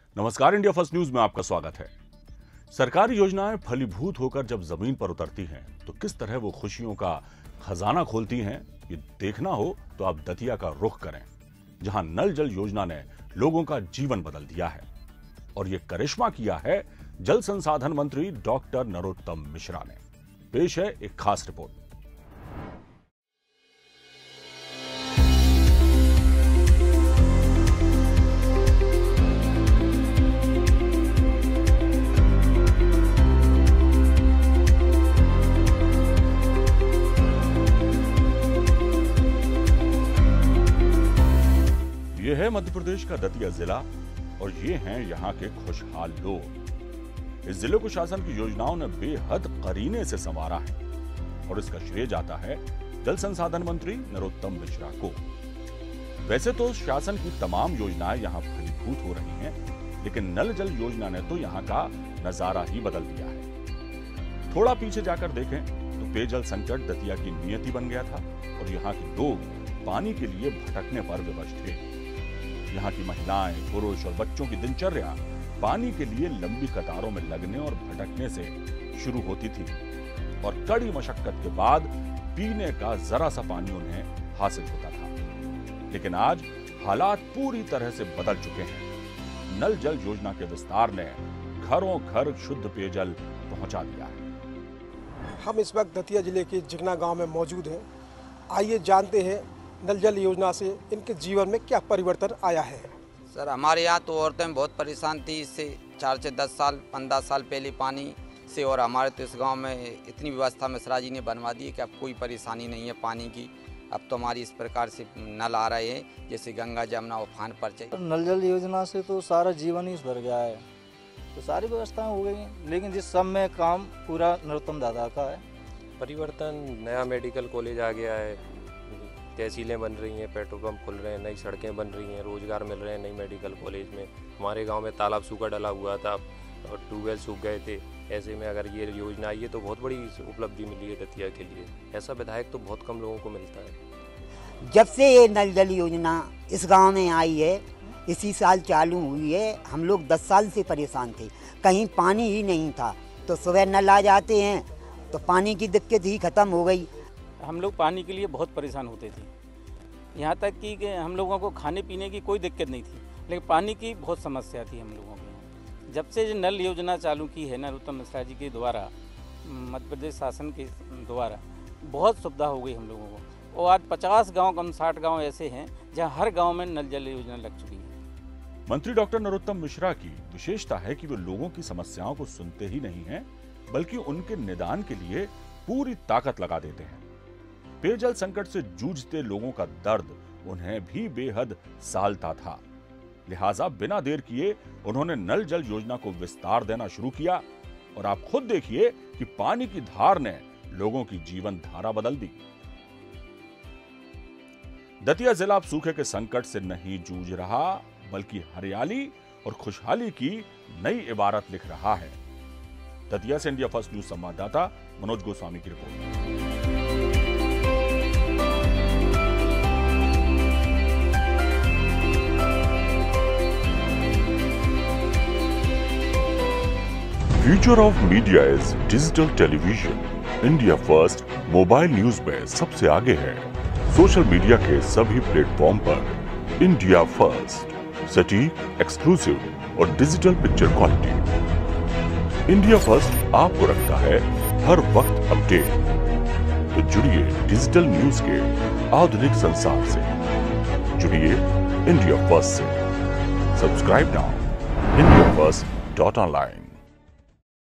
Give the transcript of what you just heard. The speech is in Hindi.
नमस्कार, इंडिया फर्स्ट न्यूज में आपका स्वागत है। सरकारी योजनाएं फलीभूत होकर जब जमीन पर उतरती हैं तो किस तरह वो खुशियों का खजाना खोलती हैं, ये देखना हो तो आप दतिया का रुख करें, जहां नल जल योजना ने लोगों का जीवन बदल दिया है। और ये करिश्मा किया है जल संसाधन मंत्री डॉक्टर नरोत्तम मिश्रा ने। पेश है एक खास रिपोर्ट। यह है मध्य प्रदेश का दतिया जिला और ये हैं यहाँ के खुशहाल लोग। इस जिले को शासन की योजनाओं ने बेहद करीने से संवारा है और इसका श्रेय जाता है जल संसाधन मंत्री नरोत्तम मिश्रा को। वैसे तो शासन की तमाम योजनाएं यहाँ फलीभूत हो रही हैं, लेकिन नल जल योजना ने तो यहाँ का नजारा ही बदल दिया है। थोड़ा पीछे जाकर देखें तो पेयजल संकट दतिया की नियति बन गया था और यहाँ के लोग पानी के लिए भटकने पर विवश थे। यहाँ की महिलाएं, पुरुष और बच्चों की दिनचर्या पानी के लिए लंबी कतारों में लगने और भटकने से शुरू होती थी और कड़ी मशक्कत के बाद पीने का जरा सा पानी उन्हें हासिल होता था। लेकिन आज हालात पूरी तरह से बदल चुके हैं। नल जल योजना के विस्तार ने घरों घर शुद्ध पेयजल पहुंचा दिया है। हम इस वक्त दतिया जिले के जिगना गांव में मौजूद हैं। आइए जानते हैं नल जल योजना से इनके जीवन में क्या परिवर्तन आया है। सर, हमारे यहाँ तो औरतें बहुत परेशान थी इससे 4 से 10 साल 15 साल पहले पानी से, और हमारे तो इस गांव में इतनी व्यवस्था मिश्रा जी ने बनवा दी है कि अब कोई परेशानी नहीं है पानी की। अब तो हमारी इस प्रकार से नल आ रहे हैं जैसे गंगा जमुना उफान पर चाहिए। नल जल योजना से तो सारा जीवन ही सुधर गया है, तो सारी व्यवस्थाएं हो गई हैं, लेकिन जिस सब में काम पूरा नरोत्तम दादा का है। परिवर्तन, नया मेडिकल कॉलेज आ गया है, तहसीलें बन रही हैं, पेट्रोल पंप खुल रहे हैं, नई सड़कें बन रही हैं, रोजगार मिल रहे हैं नई मेडिकल कॉलेज में। हमारे गांव में तालाब सूखा डला हुआ था और ट्यूबवेल सूख गए थे। ऐसे में अगर ये योजना आई है तो बहुत बड़ी उपलब्धि मिली है दतिया के लिए। ऐसा विधायक तो बहुत कम लोगों को मिलता है। जब से ये नल जल योजना इस गांव में आई है, इसी साल चालू हुई है, हम लोग 10 साल से परेशान थे, कहीं पानी ही नहीं था। तो सुबह नल आ जाते हैं तो पानी की दिक्कत ही ख़त्म हो गई। हम लोग पानी के लिए बहुत परेशान होते थे, यहाँ तक कि हम लोगों को खाने पीने की कोई दिक्कत नहीं थी, लेकिन पानी की बहुत समस्या थी हम लोगों को। जब से नल योजना चालू की है नरोत्तम मिश्रा जी के द्वारा, मध्य प्रदेश शासन के द्वारा, बहुत सुविधा हो गई हम लोगों को। और आज 50 गाँव कम 60 गाँव ऐसे हैं जहाँ हर गाँव में नल जल योजना लग चुकी है। मंत्री डॉक्टर नरोत्तम मिश्रा की विशेषता है कि वे लोगों की समस्याओं को सुनते ही नहीं हैं, बल्कि उनके निदान के लिए पूरी ताकत लगा देते हैं। पेयजल संकट से जूझते लोगों का दर्द उन्हें भी बेहद सालता था, लिहाजा बिना देर किए उन्होंने नल जल योजना को विस्तार देना शुरू किया और आप खुद देखिए कि पानी की धार ने लोगों की जीवन धारा बदल दी। दतिया जिला अब सूखे के संकट से नहीं जूझ रहा, बल्कि हरियाली और खुशहाली की नई इबारत लिख रहा है। दतिया से इंडिया फर्स्ट न्यूज संवाददाता मनोज गोस्वामी की report. Future of media is digital television. India First mobile news में सबसे आगे है। सोशल मीडिया के सभी प्लेटफॉर्म पर इंडिया फर्स्ट, सटीक, एक्सक्लूसिव और digital picture quality. India First आपको रखता है हर वक्त अपडेट। तो जुड़िए डिजिटल न्यूज के आधुनिक संसार से, जुड़िए इंडिया फर्स्ट से। Subscribe now, indiafirst.online।